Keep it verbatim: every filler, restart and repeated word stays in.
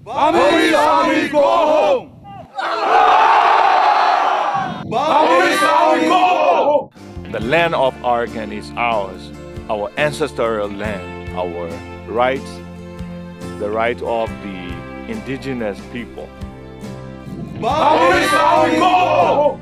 Burmese Army, go home! Burmese Army, go home! The land of Arakan is ours, our ancestral land, our rights, the right of the indigenous people. Burmese Army, go home!